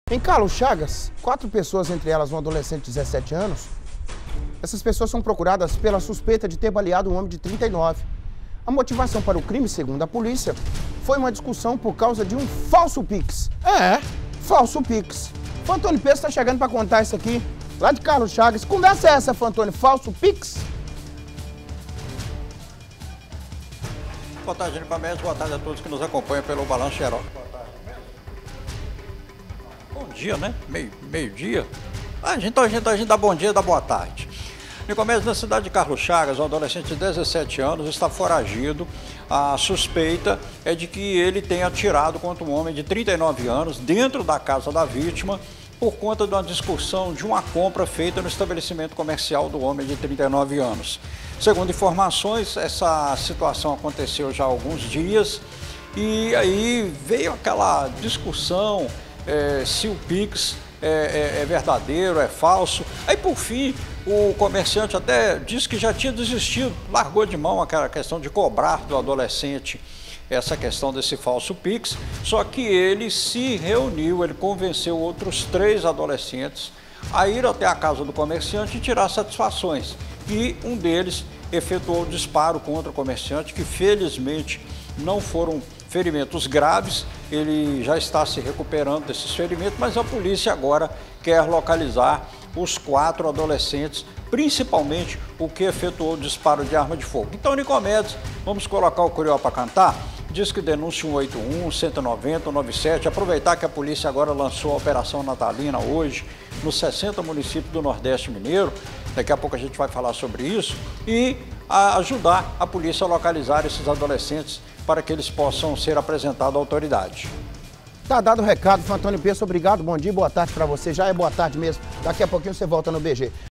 Em Carlos Chagas, 4 pessoas, entre elas um adolescente de 17 anos, essas pessoas são procuradas pela suspeita de ter baleado um homem de 39. A motivação para o crime, segundo a polícia, foi uma discussão por causa de um falso Pix. Falso Pix. Fantônio Peso está chegando para contar isso aqui, lá de Carlos Chagas. Que conversa é essa, Fantônio? Falso Pix? Boa tarde, Nicomés. Boa tarde a todos que nos acompanham pelo Balanço Geral. Bom dia, né? Meio-dia. A gente dá bom dia, dá boa tarde. Nicomés, na cidade de Carlos Chagas, um adolescente de 17 anos está foragido. A suspeita é de que ele tenha atirado contra um homem de 39 anos dentro da casa da vítima por conta de uma discussão de uma compra feita no estabelecimento comercial do homem de 39 anos. Segundo informações, essa situação aconteceu já há alguns dias e aí veio aquela discussão se o Pix é verdadeiro, é falso. Aí, por fim, o comerciante até disse que já tinha desistido, largou de mão aquela questão de cobrar do adolescente essa questão desse falso Pix, só que ele se reuniu, ele convenceu outros 3 adolescentes a ir até a casa do comerciante e tirar satisfações. E um deles efetuou o disparo contra o comerciante, que felizmente não foram ferimentos graves, ele já está se recuperando desses ferimentos, mas a polícia agora quer localizar os 4 adolescentes, principalmente o que efetuou o disparo de arma de fogo. Então, Nicomedes, vamos colocar o Curió para cantar? Diz que denúncia 181, 190, 97, aproveitar que a polícia agora lançou a Operação Natalina hoje, nos 60 municípios do Nordeste Mineiro, daqui a pouco a gente vai falar sobre isso, e ajudar a polícia a localizar esses adolescentes para que eles possam ser apresentados à autoridade. Tá dado o recado, Fantônio Peso, obrigado, bom dia, boa tarde para você. Já é boa tarde mesmo, daqui a pouquinho você volta no BG.